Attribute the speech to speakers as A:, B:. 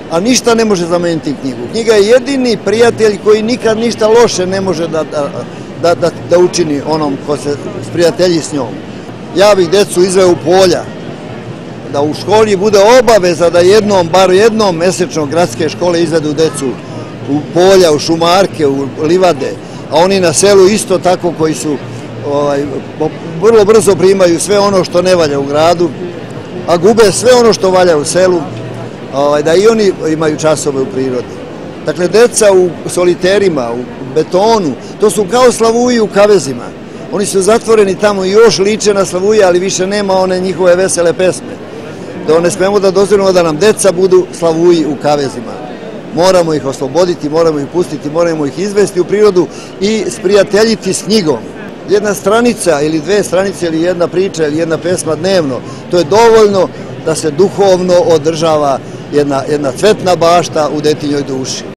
A: a ništa ne može zameniti knjigu. Knjiga je jedini prijatelj koji nikad ništa loše ne može da učini onom ko se sprijatelji s njom. Ja bih decu izveo u polja, da u školi bude obaveza da bar jednom mesečno gradske škole izvedu decu u polja, u šumarke, u livade, a oni na selu isto tako koji su vrlo brzo primaju sve ono što ne valja u gradu, a gube sve ono što valja u selu, da i oni imaju časove u prirodi. Dakle, deca u soliterima, u betonu, to su kao slavuji u kavezima. Oni su zatvoreni tamo i još liče na slavuje, ali više nema one njihove vesele pesme. Da ne smemo da dozvolimo da nam deca budu slavuji u kavezima. Moramo ih osloboditi, moramo ih pustiti, moramo ih izvesti u prirodu i sprijateljiti s knjigom. Jedna stranica ili dve stranice ili jedna priča ili jedna pesma dnevno, to je dovoljno da se duhovno održava jedna cvetna bašta u detinjoj duši.